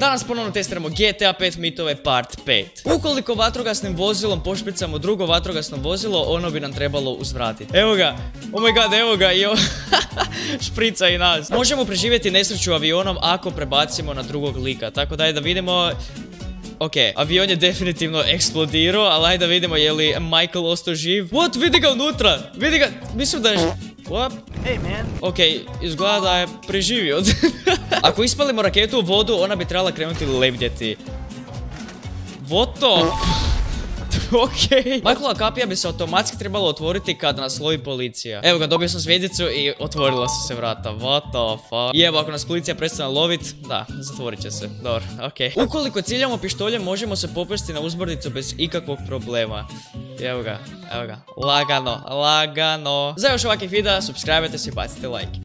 Danas ponovno testiramo GTA 5 mitove part 5. Ukoliko vatrogasnim vozilom pošpricamo drugo vatrogasno vozilo, ono bi nam trebalo uzvratiti. Evo ga, oh my god, evo ga, šprica i nas. Možemo preživjeti nesreću avionom ako prebacimo na drugog lika, tako da je da vidimo. Ok, avion je definitivno eksplodirao, ali ajde da vidimo je li Michael ostao živ. What? Vidi ga unutra! Vidi ga, mislim da je... What? Hey man. Ok, izgleda da je preživio. Ako ispalimo raketu u vodu, ona bi trebala krenuti lebdjeti. What the... Ok. Michaelova kapija bi se automatski trebalo otvoriti kada nas lovi policija. Evo ga, dobio sam zvjezdicu i otvorila su se vrata. What the fuck. I evo, ako nas policija prestane lovit, da, zatvorit će se. Dobro, ok. Ukoliko ciljamo pištoljem, možemo se popesti na uzbrdicu bez ikakvog problema. Evo ga, evo ga. Lagano, lagano. Za još ovakvih videa, subscribe-ajte se i bacite like.